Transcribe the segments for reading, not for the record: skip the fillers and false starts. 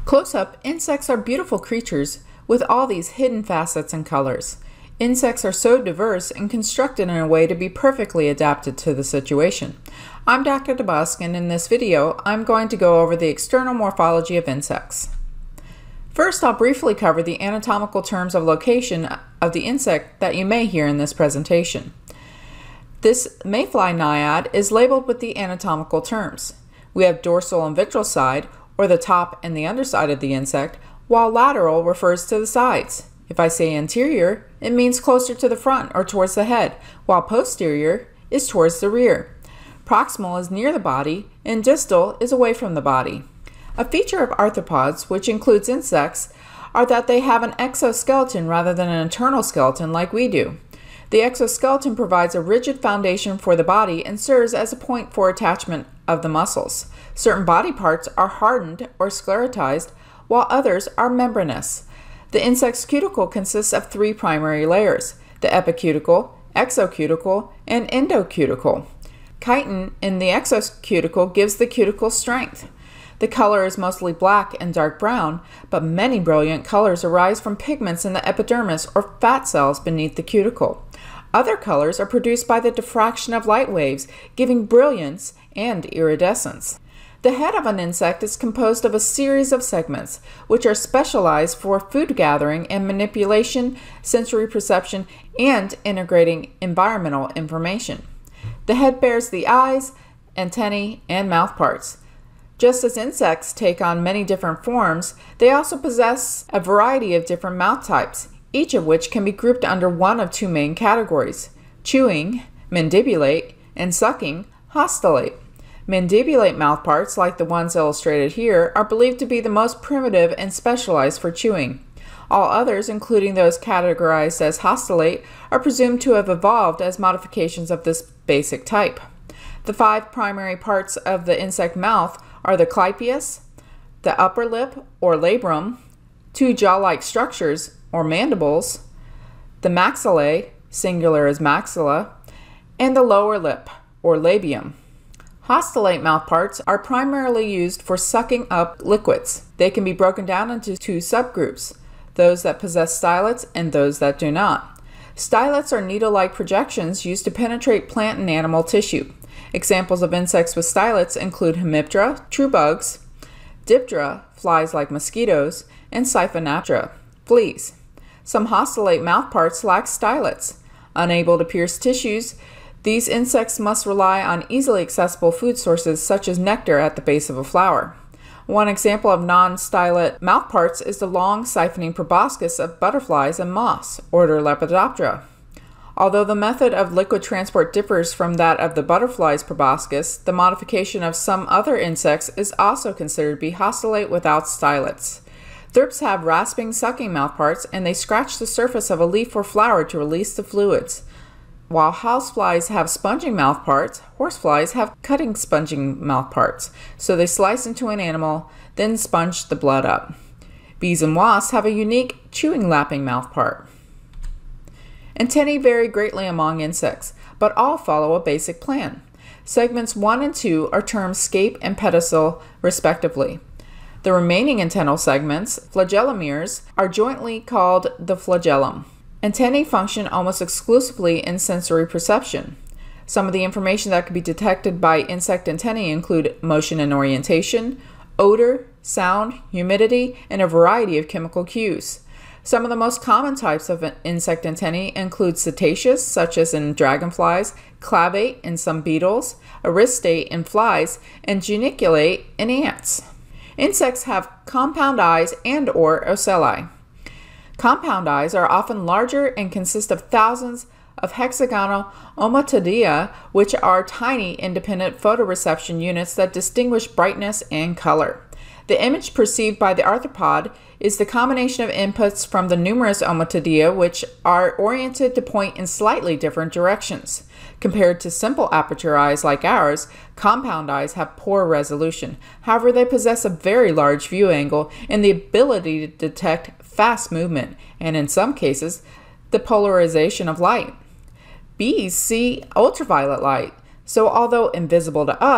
Close up, insects are beautiful creatures with all these hidden facets and colors. Insects are so diverse and constructed in a way to be perfectly adapted to the situation. I'm Dr. DeBusk, and in this video, I'm going to go over the external morphology of insects. First, I'll briefly cover the anatomical terms of location of the insect that you may hear in this presentation. This mayfly naiad is labeled with the anatomical terms. We have dorsal and ventral side, or the top and the underside of the insect, while lateral refers to the sides. If I say anterior, it means closer to the front or towards the head, while posterior is towards the rear. Proximal is near the body, and distal is away from the body. A feature of arthropods, which includes insects, are that they have an exoskeleton rather than an internal skeleton like we do. The exoskeleton provides a rigid foundation for the body and serves as a point for attachment of the muscles. Certain body parts are hardened or sclerotized, while others are membranous. The insect's cuticle consists of three primary layers: the epicuticle, exocuticle, and endocuticle. Chitin in the exocuticle gives the cuticle strength. The color is mostly black and dark brown, but many brilliant colors arise from pigments in the epidermis or fat cells beneath the cuticle. Other colors are produced by the diffraction of light waves, giving brilliance and iridescence. The head of an insect is composed of a series of segments, which are specialized for food gathering and manipulation, sensory perception, and integrating environmental information. The head bears the eyes, antennae, and mouthparts. Just as insects take on many different forms, they also possess a variety of different mouth types, each of which can be grouped under one of two main categories: chewing, mandibulate, and sucking, haustellate. Mandibulate mouthparts, like the ones illustrated here, are believed to be the most primitive and specialized for chewing. All others, including those categorized as haustellate, are presumed to have evolved as modifications of this basic type. The five primary parts of the insect mouth are the clypeus, the upper lip or labrum, two jaw-like structures or mandibles, the maxillae, singular as maxilla, and the lower lip or labium. Haustellate mouthparts are primarily used for sucking up liquids. They can be broken down into two subgroups: those that possess stylets and those that do not. Stylets are needle-like projections used to penetrate plant and animal tissue. Examples of insects with stylets include Hemiptera, true bugs, Diptera, flies like mosquitoes, and Siphonaptera, fleas. Some haustellate mouthparts lack stylets. Unable to pierce tissues, these insects must rely on easily accessible food sources such as nectar at the base of a flower. One example of non-stylet mouthparts is the long siphoning proboscis of butterflies and moths, order Lepidoptera. Although the method of liquid transport differs from that of the butterfly's proboscis, the modification of some other insects is also considered to be haustellate without stylets. Thrips have rasping, sucking mouthparts, and they scratch the surface of a leaf or flower to release the fluids. While houseflies have sponging mouthparts, horseflies have cutting sponging mouthparts, so they slice into an animal, then sponge the blood up. Bees and wasps have a unique chewing lapping mouthpart. Antennae vary greatly among insects, but all follow a basic plan. Segments 1 and 2 are termed scape and pedicel, respectively. The remaining antennal segments, flagellomeres, are jointly called the flagellum. Antennae function almost exclusively in sensory perception. Some of the information that can be detected by insect antennae include motion and orientation, odor, sound, humidity, and a variety of chemical cues. Some of the most common types of insect antennae include cetaceous, such as in dragonflies, clavate in some beetles, aristate in flies, and geniculate in ants. Insects have compound eyes and/or ocelli. Compound eyes are often larger and consist of thousands of hexagonal ommatidia, which are tiny independent photoreception units that distinguish brightness and color. The image perceived by the arthropod is the combination of inputs from the numerous ommatidia, which are oriented to point in slightly different directions. Compared to simple aperture eyes like ours, compound eyes have poor resolution. However, they possess a very large view angle and the ability to detect fast movement, and in some cases, the polarization of light. Bees see ultraviolet light, so although invisible to us,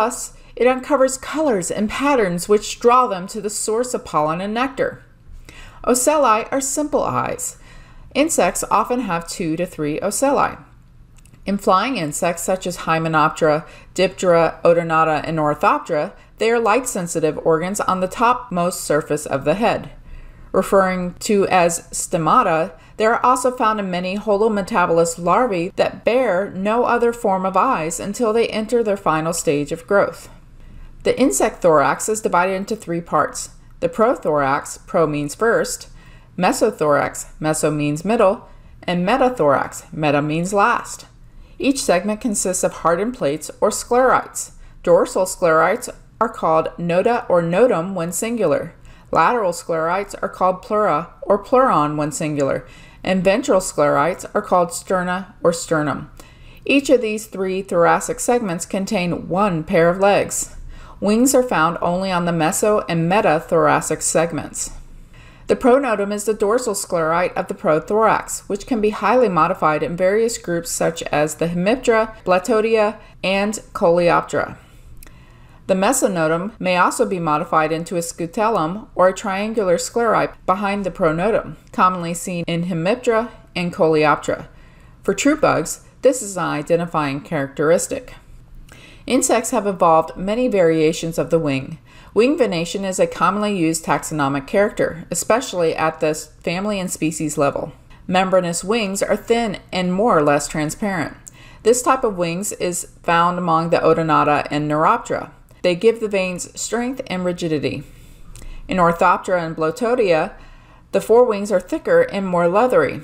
It uncovers colors and patterns which draw them to the source of pollen and nectar. Ocelli are simple eyes. Insects often have 2 to 3 ocelli. In flying insects such as Hymenoptera, Diptera, Odonata, and Orthoptera, they are light-sensitive organs on the topmost surface of the head. Referring to as stomata, they are also found in many holometabolous larvae that bear no other form of eyes until they enter their final stage of growth. The insect thorax is divided into 3 parts. The prothorax, pro means first, mesothorax, meso means middle, and metathorax, meta means last. Each segment consists of hardened plates or sclerites. Dorsal sclerites are called noda or notum when singular. Lateral sclerites are called pleura or pleuron when singular, and ventral sclerites are called sterna or sternum. Each of these 3 thoracic segments contain 1 pair of legs. Wings are found only on the meso and metathoracic segments. The pronotum is the dorsal sclerite of the prothorax, which can be highly modified in various groups such as the Hemiptera, Blatodia, and Coleoptera. The mesonotum may also be modified into a scutellum or a triangular sclerite behind the pronotum, commonly seen in Hemiptera and Coleoptera. For true bugs, this is an identifying characteristic. Insects have evolved many variations of the wing. Wing venation is a commonly used taxonomic character, especially at the family and species level. Membranous wings are thin and more or less transparent. This type of wings is found among the Odonata and Neuroptera. They give the veins strength and rigidity. In Orthoptera and Blatodia, the forewings are thicker and more leathery.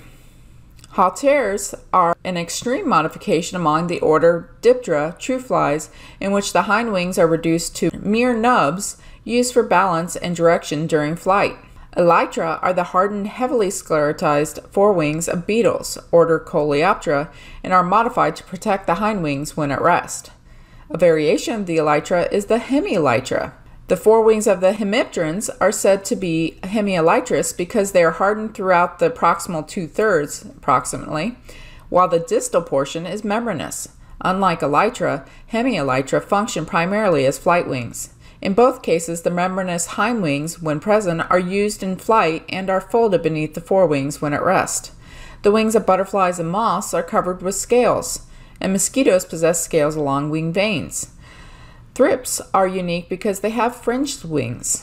Halteres are an extreme modification among the order Diptera, true flies, in which the hind wings are reduced to mere nubs used for balance and direction during flight. Elytra are the hardened, heavily sclerotized forewings of beetles, order Coleoptera, and are modified to protect the hind wings when at rest. A variation of the elytra is the hemielytra. The forewings of the hemipterans are said to be hemielytrous because they are hardened throughout the proximal 2/3, approximately, while the distal portion is membranous. Unlike elytra, hemielytra function primarily as flight wings. In both cases, the membranous hind wings, when present, are used in flight and are folded beneath the forewings when at rest. The wings of butterflies and moths are covered with scales, and mosquitoes possess scales along wing veins. Thrips are unique because they have fringed wings.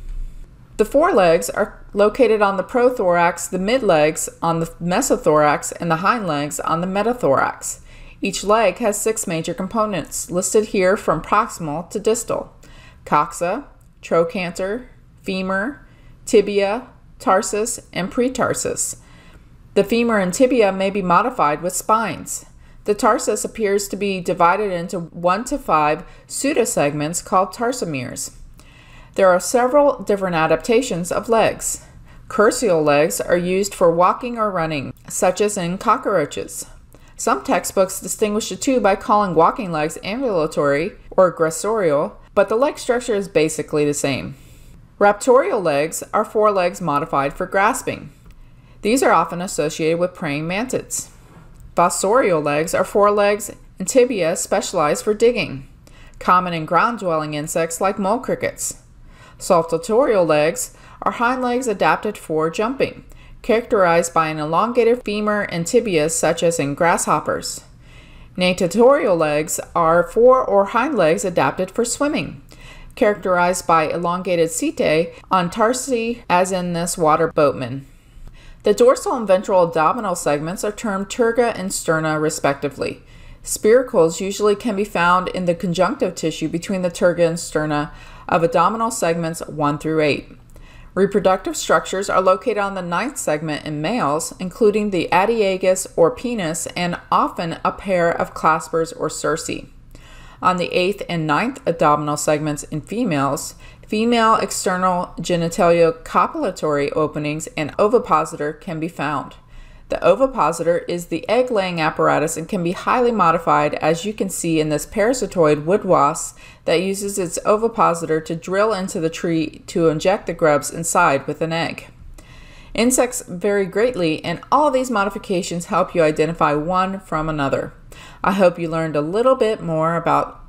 The forelegs are located on the prothorax, the midlegs on the mesothorax, and the hind legs on the metathorax. Each leg has 6 major components, listed here from proximal to distal: coxa, trochanter, femur, tibia, tarsus, and pretarsus. The femur and tibia may be modified with spines. The tarsus appears to be divided into 1 to 5 pseudosegments called tarsomeres. There are several different adaptations of legs. Cursial legs are used for walking or running, such as in cockroaches. Some textbooks distinguish the two by calling walking legs ambulatory or gressorial, but the leg structure is basically the same. Raptorial legs are forelegs modified for grasping. These are often associated with praying mantids. Fossorial legs are forelegs and tibia specialized for digging, common in ground-dwelling insects like mole crickets. Saltatorial legs are hind legs adapted for jumping, characterized by an elongated femur and tibia such as in grasshoppers. Natatorial legs are fore or hind legs adapted for swimming, characterized by elongated setae on tarsi as in this water boatman. The dorsal and ventral abdominal segments are termed terga and sterna respectively. Spiracles usually can be found in the conjunctive tissue between the terga and sterna of abdominal segments 1 through 8. Reproductive structures are located on the 9th segment in males, including the adiagus or penis and often a pair of claspers or cerci. On the 8th and 9th abdominal segments in females, female external genitaliocopulatory openings and ovipositor can be found. The ovipositor is the egg-laying apparatus and can be highly modified, as you can see in this parasitoid wood wasp that uses its ovipositor to drill into the tree to inject the grubs inside with an egg. Insects vary greatly, and all these modifications help you identify one from another. I hope you learned a little bit more about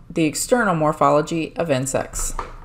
the external morphology of insects.